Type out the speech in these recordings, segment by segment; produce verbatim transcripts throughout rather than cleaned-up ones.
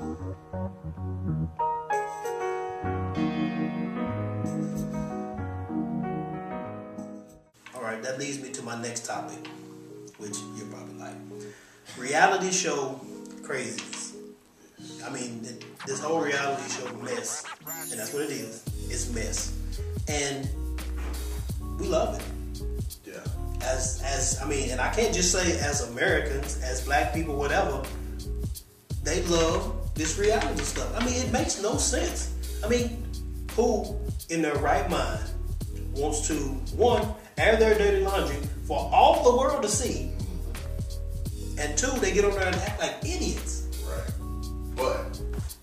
Alright, that leads me to my next topic, which you're probably like. Reality show craziness. I mean, this whole reality show mess, and that's what it is. It's mess. And we love it. Yeah. As, as I mean, and I can't just say as Americans, as black people, whatever, they love this reality stuff. I mean, it makes no sense. I mean, who in their right mind wants to, one, air their dirty laundry for all the world to see, and two, they get on there and act like idiots. Right. But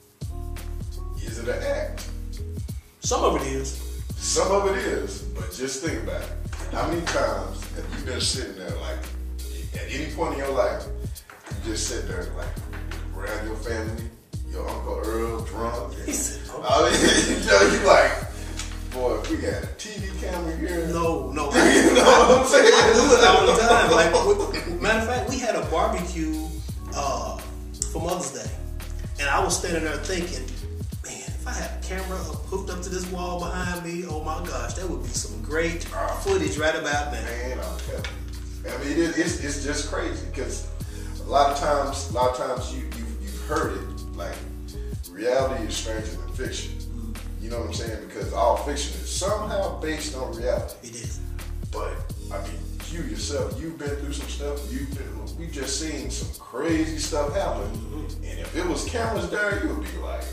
is it an act? Some of it is. Some of it is, but just think about it. How many times have you been sitting there, like, at any point in your life, you just sit there, like, around your family, your Uncle Earl drunk, and, I mean, you know, you like, boy, if we got a T V camera here. No, no. You know what I'm saying? I do it all the time. Like, we, matter of fact, we had a barbecue uh, for Mother's Day, and I was standing there thinking, man, if I had a camera hooked up to this wall behind me, oh my gosh, that would be some great footage right about now. Man, I'm telling you. I mean, it, it's it's just crazy because a lot of times, a lot of times you you you've heard it like reality is stranger than fiction. You know what I'm saying? Because all fiction is somehow based on reality. It is. But I mean, you yourself, you've been through some stuff. You've been, we just seen some crazy stuff happen. Mm-hmm. And if it was cameras there, you would be like,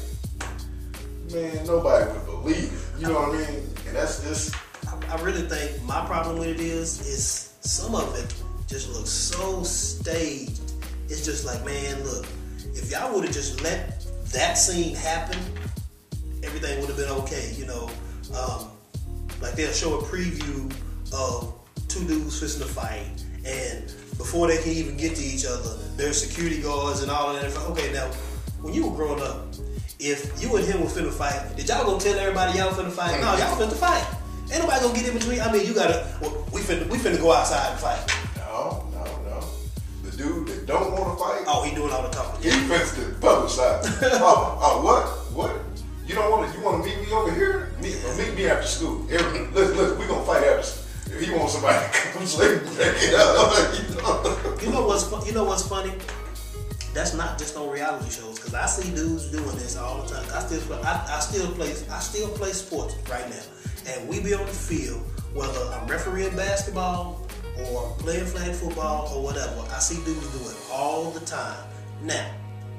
man, nobody would believe it. You know what I mean? And that's just. I, I really think my problem with it is, is some of it just looks so staged. It's just like, man, look, if y'all would have just let that scene happen, everything would have been okay, you know. Um, like they'll show a preview of two dudes fixing to fight, and before they can even get to each other, there's security guards and all of that. Okay, now, when you were growing up, if you and him were finna fight, did y'all gonna tell everybody y'all finna fight? No, y'all finna fight. Ain't nobody gonna get in between. I mean, you gotta, well, we finna, we finna go outside and fight. No, no, no. The dude that don't wanna fight, oh, he doing all the talking. He fits the public side. oh, oh, what? What? You don't want to? You want to meet me over here? Meet, or meet me after school. Every, listen, listen, we gonna fight after school. If he wants somebody to come sleep, break it up. You know? You know what's you know what's funny? That's not just on reality shows, because I see dudes doing this all the time. I still I, I still play I still play sports right now, and we be on the field whether I'm refereeing basketball or playing flag football or whatever. I see dudes do it all the time. Now,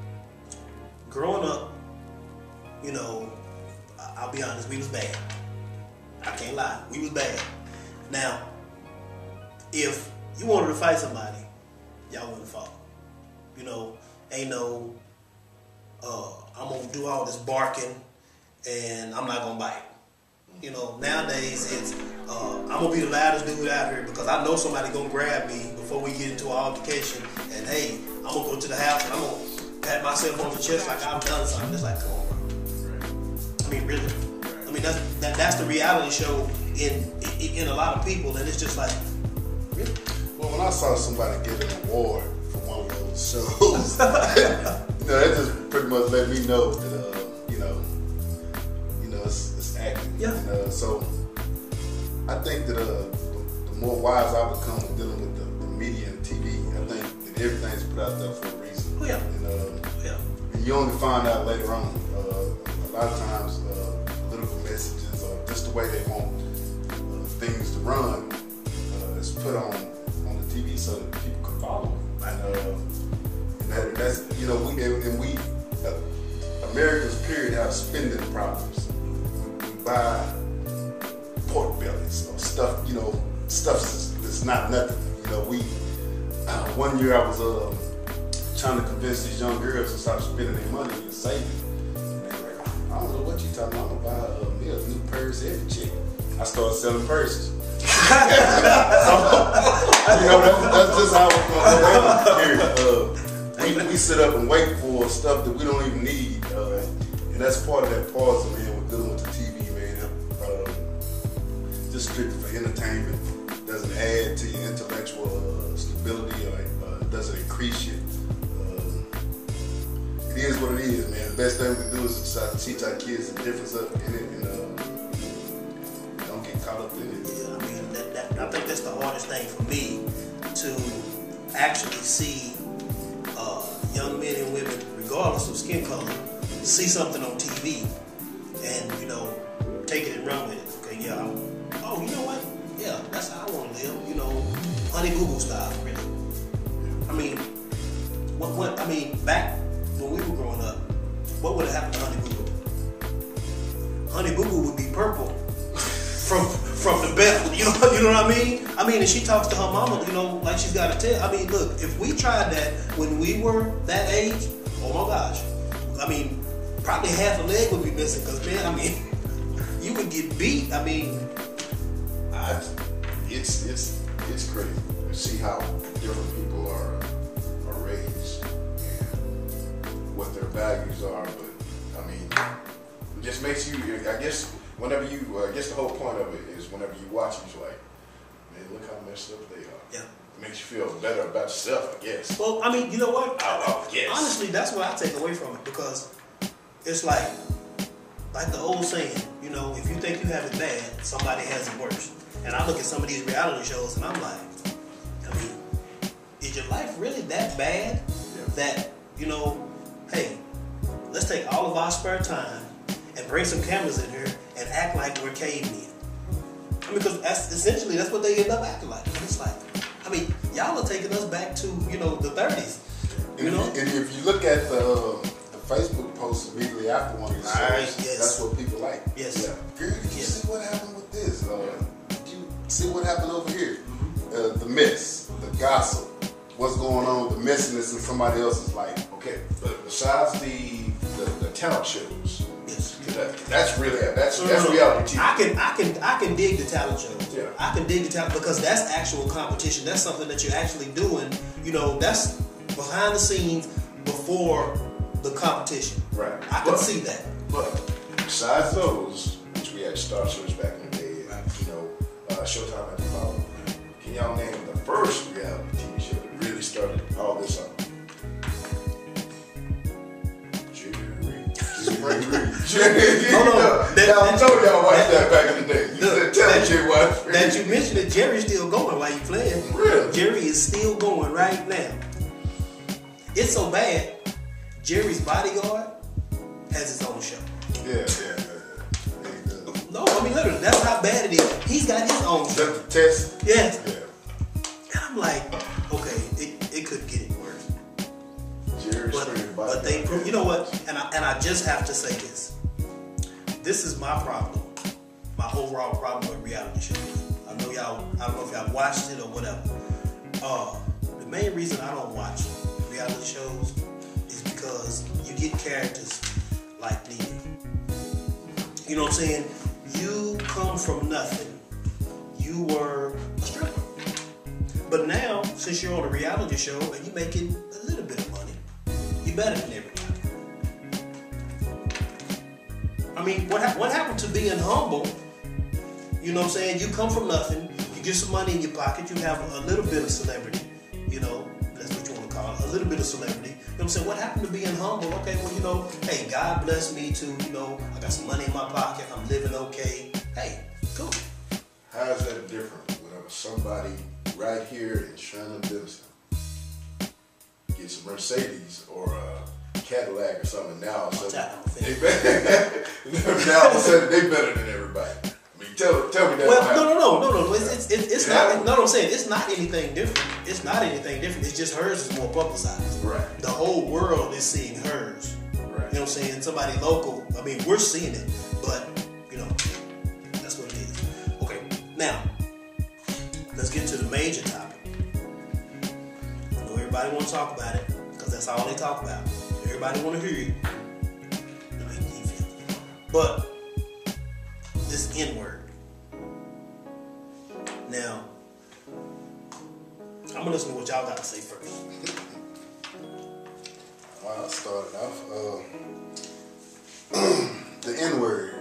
growing up, you know, I'll be honest, we was bad. I can't lie, we was bad. Now, if you wanted to fight somebody, y'all wouldn't fight. You know, ain't no, uh, I'm gonna do all this barking and I'm not gonna bite. You know, nowadays it's, uh, I'm gonna be the loudest dude out here because I know somebody gonna grab me before we get into an altercation, and hey, I'm gonna go to the house and I'm gonna pat myself on the chest like I've done something. It's like, come on, bro. I mean, really. I mean, that's that, that's the reality show in, in in a lot of people, and it's just like, really? Well, when I saw somebody get an award for one of those shows, you know, that just pretty much let me know that, uh, you know, you know, it's, it's acting. Yeah. And, uh, so I think that uh, the, the more wise I become dealing with the, the media and T V, I think that everything's put out there for a reason. Oh, yeah. And, uh, yeah. and you only find out later on. Uh, a lot of times, uh, political messages or just the way they want uh, things to run uh, is put on on the T V so that people can follow it. And, uh, and that, that's, you know, we and we uh, Americans period have spending problems. We, we buy pork bellies or stuff, you know, stuff that's, that's not nothing. You know, we uh, one year I was uh, trying to convince these young girls to stop spending their money and saving. I don't know what you talking about. I'm gonna buy uh, me a new purse every chick. I started selling purses. so, you know, that's, that's just how it's going to go. Uh, we, we sit up and wait for stuff that we don't even need. Uh, and that's part of that pause, man, with dealing with the T V, man. Uh, just strictly for entertainment. Doesn't add to your intellectual uh, stability or uh, doesn't increase it. Uh, it is what it is, man. The best thing we can do is try to teach our kids the difference of in it and uh, don't get caught up in it. Yeah, I mean, that, that, I think that's the hardest thing for me to actually see uh, young men and women, regardless of skin color, see something on T V and, you know, take it and run with it. Okay, yeah. I'm, oh, you know what? Yeah, that's how I want to live. You know, Honey Boo Boo style, really. I mean, what? What? I mean, back when we were growing up, what would have happened to Honey Boo Boo? Honey Boo Boo would be purple from from the belt. You know, you know what I mean? I mean, and she talks to her mama, you know, like she's got a tail. I mean, look, if we tried that when we were that age, oh my gosh, I mean, probably half a leg would be missing. Cause man, I mean, you would get beat. I mean, I, it's it's it's crazy to see how different people are are raised and what their values are. But I mean, it just makes you. I guess whenever you, uh, I guess the whole point of it is whenever you watch it, you're like, man, look how messed up they are. yeah. It makes you feel better about yourself, I guess. Well, I mean, you know what? Oh, oh, yes. Honestly, that's what I take away from it because it's like, like the old saying, you know, if you think you have it bad, somebody has it worse. And I look at some of these reality shows and I'm like, I mean, is your life really that bad Yeah. that, you know, hey, let's take all of our spare time and bring some cameras in here and act like we're cavemen. I mean, because that's essentially that's what they end up acting like. It's like, I mean, y'all are taking us back to, you know, the thirties. You And, know? if, and if you look at the, uh, the Facebook post immediately after one of these shows, Right, yes. that's what people like. Yes. Yeah. Girl, did you Yes. see what happened with this? Uh, did you see what happened over here? Uh, the mess, the gossip, what's going on, the messiness in somebody else's life. Okay, but besides the the, the talent shows, Yes. 'cause that, that's really that's No, that's no, no. reality T V. I can, I can, I can dig the talent shows. Yeah. I can dig the talent because that's actual competition. That's something that you're actually doing. You know, that's behind the scenes before the competition. Right. I can But- see that. But besides those, which we had Star Search back in the day, you know, uh, Showtime at the Power. Can y'all name the first reality T V show that really started all this up? Jerry. Jerry. Hold on. That- Y'all that- know y'all watched that- that back in the day. You Look, said, tell that- me Jerry watched. That you mentioned it, Jerry's still going while you playing. Really? Jerry is still going right now. It's so bad. Jerry's bodyguard has his own show. Yeah, yeah, yeah. yeah. He does. No, I mean literally, that's how bad it is. He's got his own Is show. that the test? Yes. Yeah. And I'm like, okay, it, it could get any worse. Jerry's But, screaming but they, prove, you know what? And I, and I just have to say this. This is my problem. My overall problem with reality shows. I know y'all, I don't know if y'all watched it or whatever. Uh, the main reason I don't watch reality shows is because you get characters like me. You know what I'm saying? You come from nothing. You were a stripper. But now, since you're on a reality show and you're making a little bit of money, you're better than everybody. I mean, what, ha- what happened to being humble? You know what I'm saying? You come from nothing, you get some money in your pocket, you have a little bit of celebrity, you know, that's what you want to call it, a little bit of celebrity. You know what I'm saying? What happened to being humble? Okay, well, you know, hey, God bless me too, you know, I got some money in my pocket, I'm living okay. Hey, cool. How is that different whenever somebody right here in Shannon Denison gets a Mercedes or a Cadillac or something, now all of a sudden they better, now all of a sudden they better than everybody. I mean, tell, tell me that. Well, no, no, no, no, no, no. It's, it's, it's, it's It not. happened. No, no, I'm saying it's not anything different. It's not anything different. It's just hers is more publicized. Right. The whole world is seeing hers. Right. You know what I'm saying? Somebody local. I mean, we're seeing it, but you know, that's what it is. Okay, now let's get to the major topic. I know everybody want to talk about it because that's all they talk about. Everybody want to hear it. But this N-word. Now, I'm gonna listen to what y'all got to say first. Well, I started off. Uh, the N-word.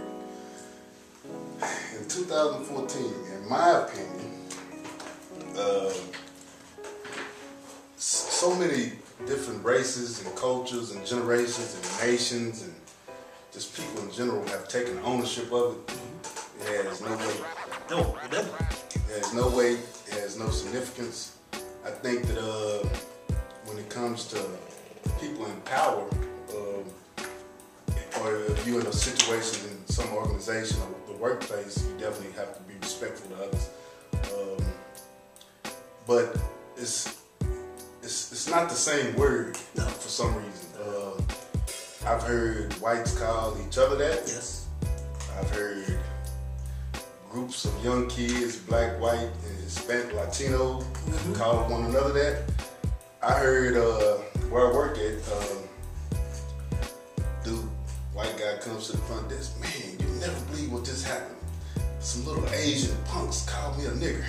In two thousand fourteen, in my opinion, uh, so many different races and cultures and generations and nations and just people in general have taken ownership of it. It has no weight. No, it doesn't. It has no weight. It has no significance. I think that uh, when it comes to people in power, um, or if you're in a situation in some organization or the workplace, you definitely have to be respectful to others. Um, but it's, it's it's not the same word no. for some reason. Uh, I've heard whites call each other that. Yes. I've heard groups of young kids, black, white, and Hispanic, Latino, mm-hmm. call one another that. I heard uh, where I work at, um, dude, white guy comes to the front desk, man, you never believe what just happened. Some little Asian punks called me a nigger.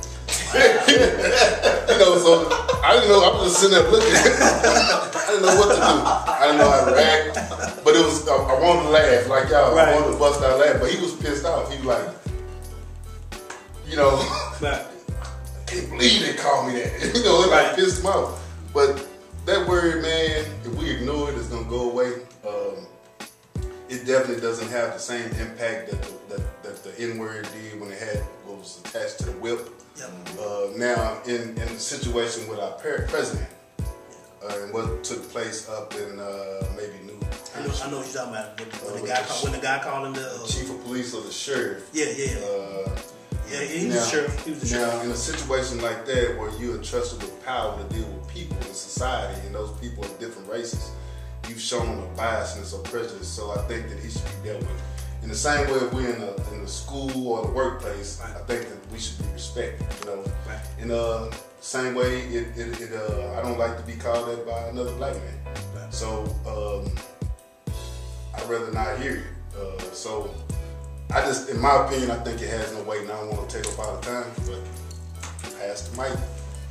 You know, so I didn't know, I was just sitting there looking. I didn't know what to do. I didn't know how to react. But it was, I, I wanted to laugh, like y'all, right. I wanted to bust out laugh. But he was pissed off. He was like, you know, right. I can't believe they called me that. You know, it like right. pissed him off. But that word, man, if we ignore it, it's gonna go away. Um, it definitely doesn't have the same impact that the, that, that the N-word did when it had what was attached to the whip. Yep. Uh, now, in, in the situation with our president, uh, and what took place up in uh, maybe New I know, I know what you're talking about. When, when, uh, the, guy the, call, when the guy called him the uh, chief of police or the sheriff. Yeah, yeah. Uh, yeah, he was now, the sheriff. He was the sheriff. Now, in a situation like that, where you're entrusted with power to deal with people in society, and those people of different races, you've shown a biasness or prejudice. So I think that he should be dealt with. In the same way, if we're in the, in the school or the workplace, right. I think that we should be respected. You know, right. in the uh, same way, it, it, it uh, I don't like to be called that by another black man. Right. So um, I'd rather not hear it. Uh, so I just, in my opinion, I think it has no weight, and I don't want to take up all the time. But pass the mic.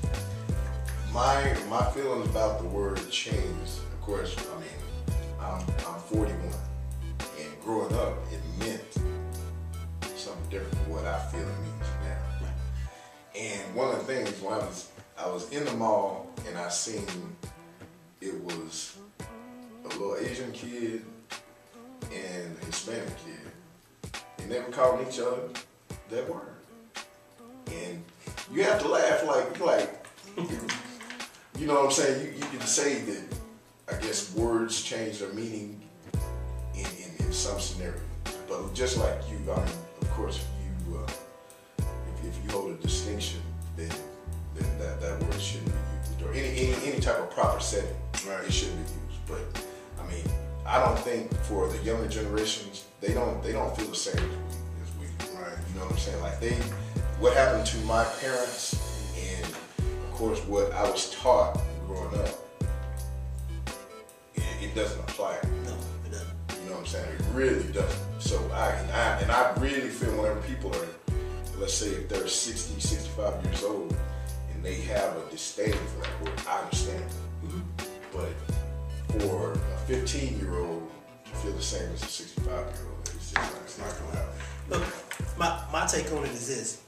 My my feelings about the word change. Of course, I mean, I'm I'm forty-one. And growing up, it meant something different from what I feel it means now. And one of the things, when I was I was in the mall and I seen it was a little Asian kid and a Hispanic kid, and they were calling each other that word. And you have to laugh like like you know what I'm saying. You you can say that I guess words change their meaning in, in, in some scenarios, but just like you, I mean, of course, if you uh, if, if you hold a distinction, then then that, that word shouldn't be used, or any, any any type of proper setting, right. It shouldn't be used. But I mean, I don't think for the younger generations, they don't they don't feel the same as we, as we right? You know what I'm saying? Like they, what happened to my parents, and of course what I was taught growing up, it, it doesn't apply. No, it doesn't. You know what I'm saying? It really doesn't. So I and I, and I really feel whenever people are, let's say if they're sixty, sixty-five years old, and they have a disdain for that word, I understand. Mm-hmm. But for a fifteen-year-old to feel the same as a sixty-five-year-old, it's, just, it's not going to happen. Look, my, my take on it is this.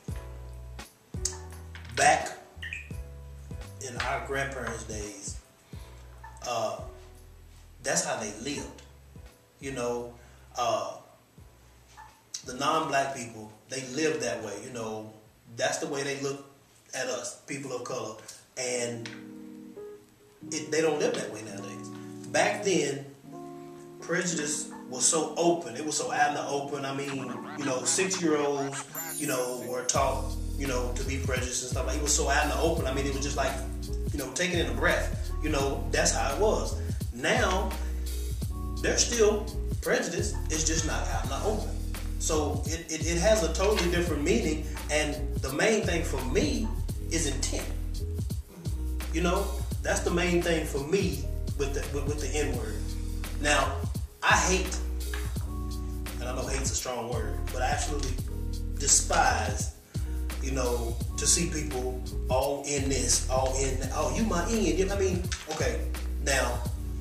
Back in our grandparents' days, uh, that's how they lived. You know, uh, the non-black people, they lived that way. You know, that's the way they look at us, people of color. And it, they don't live that way nowadays. Back then, prejudice was so open. It was so out in the open. I mean, you know, six-year-olds, you know, were taught, you know, to be prejudiced and stuff. Like, it was so out in the open. I mean, it was just like, you know, taking in a breath. You know, that's how it was. Now, there's still prejudice. It's just not out in the open. So it, it, it has a totally different meaning. And the main thing for me is intent. You know, that's the main thing for me with the with, with the N-word. Now, I hate, and I know hate's a strong word, but I absolutely despise, you know, to see people all in this, all in that. Oh, you my Indian. I mean, okay, now,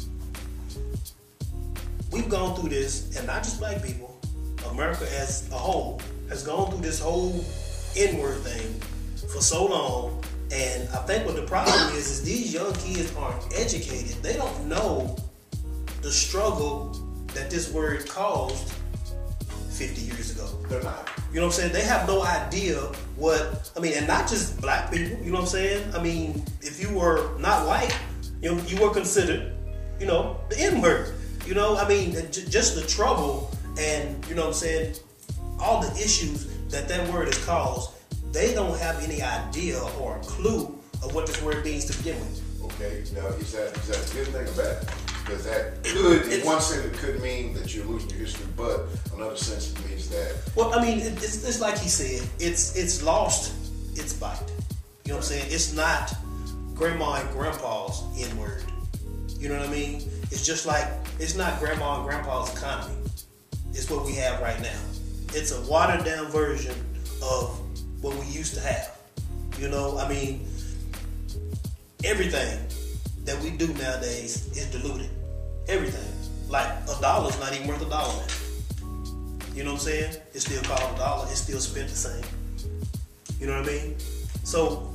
we've gone through this, and not just black people, America as a whole has gone through this whole N-word thing for so long And I think what the problem is is these young kids aren't educated. They don't know the struggle that this word caused fifty years ago. They're not. You know what I'm saying? They have no idea what, I mean, and not just black people, you know what I'm saying? I mean, if you were not white, you know, you were considered, you know, the N-word. You know, I mean, just the trouble and, you know what I'm saying, all the issues that that word has caused, they don't have any idea or a clue of what this word means to begin with. Okay, now is that, is that a good thing or bad? Because that could, in one sense, it could mean that you're losing your history, but another sense it means that. Well, I mean, it, it's, it's like he said, it's it's lost its bite. You know what I'm saying? It's not grandma and grandpa's N-word. You know what I mean? It's just like, it's not grandma and grandpa's economy. It's what we have right now. It's a watered down version of what we used to have. You know, I mean, everything that we do nowadays is diluted. Everything. Like a dollar's not even worth a dollar now. You know what I'm saying? It's still called a dollar. It's still spent the same. You know what I mean? So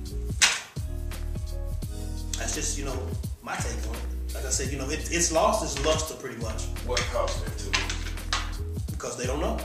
that's just, you know, my take on it. Like I said, you know, it, it's lost its luster pretty much. What caused it to lose? Because they don't know.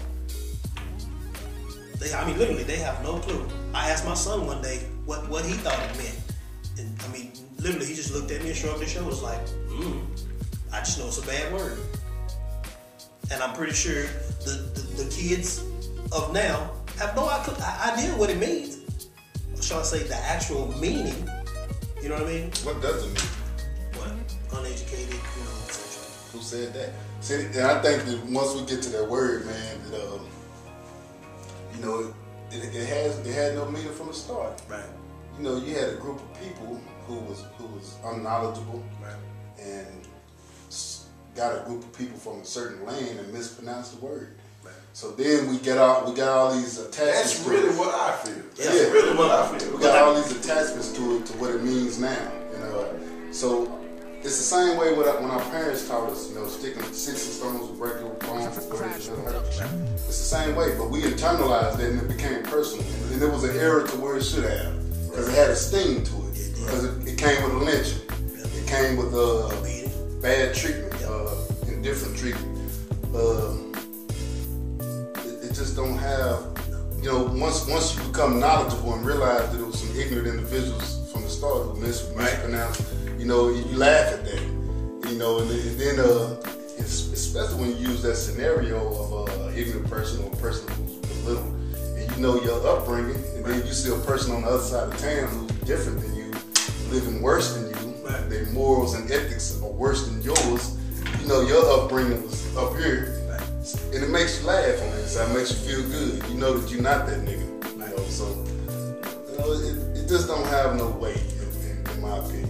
They, I mean, literally, they have no clue. I asked my son one day what, what he thought it meant. And I mean, literally, he just looked at me and shrugged his shoulders like, mm, I just know it's a bad word. And I'm pretty sure the, the, the kids of now have no idea what it means. Or shall I say the actual meaning? You know what I mean? What does it mean? What? Uneducated, you know, et cetera. Who said that? See, and I think that once we get to that word, man, that, um, you know, it, it has it had no meaning from the start. Right. You know, you had a group of people who was who was unknowledgeable, right, and got a group of people from a certain lane and mispronounced the word. Right. So then we get all we got all these attachments. That's really what I feel. That's yeah. really what I feel. We got all these attachments to it, to what it means now. You know, so it's the same way with when our parents taught us. You know, sticking sticks and stones will break your bones. It's the same way, but we internalized it and it became personal, and it was an error to where it should have, because it had a sting to it, because it, it came with a lynching, it came with uh, bad treatment, uh, indifferent treatment. Uh, it, it just don't have, you know, once once you become knowledgeable and realize that it was some ignorant individuals from the start who mis- mispronounced, you know, you, you laugh at that, you know, and, and then uh, it's, especially when you use that scenario of uh, an ignorant person or a person who's belittled, and you know your upbringing, and then you see a person on the other side of town who's different than you, living worse than you, right, their morals and ethics are worse than yours. You know your upbringing was up here, right, and it makes you laugh on the inside, it makes you feel good. You know that you're not that nigga, you know. So you know it, it just don't have no weight, in, in, in my opinion.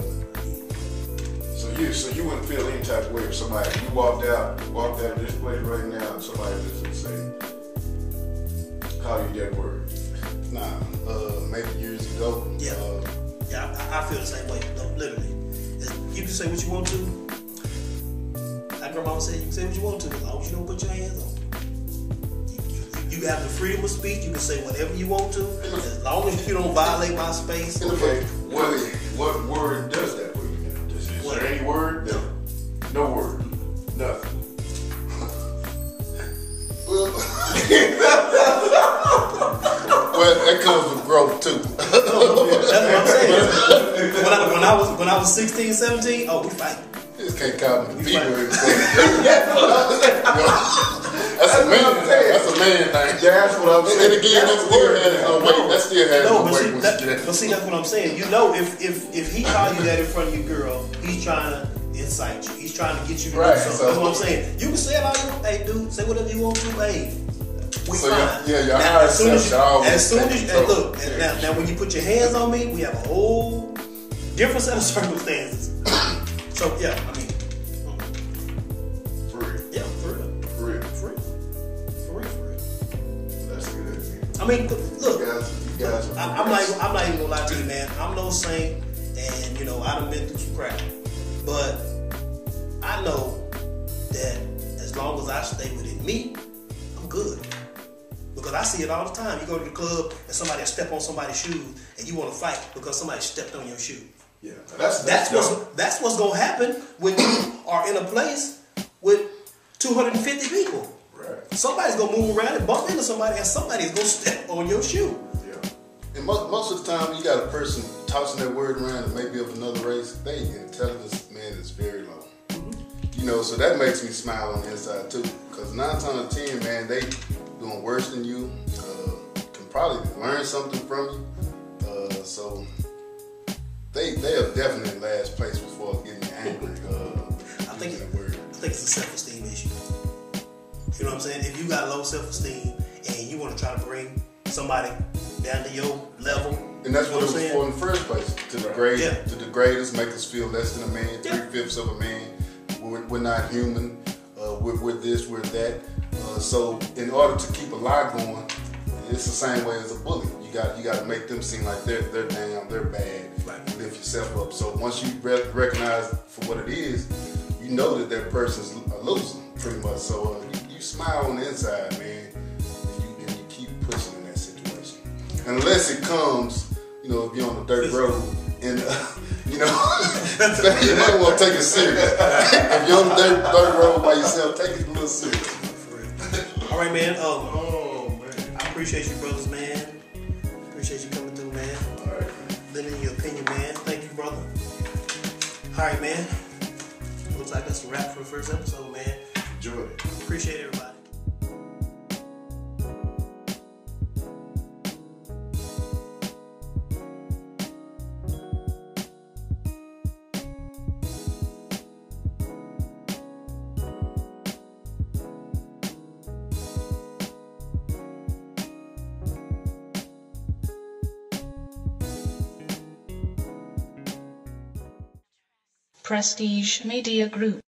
So you, so you wouldn't feel any type of way if somebody, you walked out, walked out of this place right now, and somebody just would say, call you that word. Nah, uh, maybe years ago. Yeah, uh, yeah, I, I feel the same way. No, literally, you can say what you want to. Like grandma said, you can say what you want to, as long as you don't put your hands on it. You, you, you have the freedom of speech. You can say whatever you want to, as long as you don't violate my space. Okay, what what word does that? Is there any word? No. No word. Nothing. Well, well, that comes with growth too. No, that's what I'm saying. When I, when I was when I was sixteen, seventeen, oh, we fight. You just can't call me We people fight. and say, that's a man thing. That's a man thing. That's what I'm saying. And again, that still has no weight. That still has No, no but weight. see, when that, you get but see, that's what I'm saying. You know, if if if he call you that in front of your girl, he's trying to incite you. He's trying to get you to Right, do something. so- That's what I'm saying. You can say it all you want. Hey, dude, say whatever you want to. Hey, we So, fine. yeah, yeah, your now, higher as soon as self you, should always as soon take as you, control. and look, and now, now when you put your hands on me, we have a whole different set of circumstances. So yeah, I mean, For real. yeah, for real, For real. for real, for real, for real. That's good. I mean, look. You guys, you guys are I, I'm not. Even, I'm not even gonna lie to you, man. I'm no saint, and you know I done been through some crap. But I know that as long as I stay within me, I'm good. Because Because I see it all the time. You go to the club and somebody step on somebody's shoes and you want to fight because somebody stepped on your shoe. Yeah, that's That's that's, what's that's what's gonna happen when you are in a place with two hundred fifty people. right. Somebody's gonna move around and bump into somebody, and somebody's gonna step on your shoe. Yeah. And most, most of the time, you got a person tossing that word around and maybe of another race. They intelligence, man, is very low. Mm-hmm. You know, so that makes me smile on the inside too. Because nine times out of ten, man, they doing worse than you. Uh, can probably learn something from you. Uh, so they they are definitely in last place as far as getting angry. Uh, I think it, that word. I think it's a self-esteem issue. You know what I'm saying? If you got low self-esteem and you want to try to bring somebody down to your level, And that's you what know it was I'm for in the first place. To degrade, Yeah. to degrade us, make us feel less than a man, Yeah. three-fifths of a man. We're, we're not human. Uh, we're, we're this, we're that. Uh, so in order to keep a lie going, it's the same way as a bully. You got you got to make them seem like they're they're down, they're bad. Right. You lift yourself up. So once you re- recognize for what it is, you know that that person's a loser, pretty much. So uh, you, you smile on the inside, man, and you, and you keep pushing in that situation. Unless it comes, you know, if you're on the dirt road and uh, you know, you might want to take it serious. If you're on the dirt, dirt road by yourself, take it a little serious. all right, man. Um, Oh man. I appreciate you, brothers, man. Appreciate you coming through, man. All right, man. Lending your opinion, man. Thank you, brother. All right, man. Looks like that's a wrap for the first episode, man. Enjoy it. Appreciate everybody. Prestige Media Group.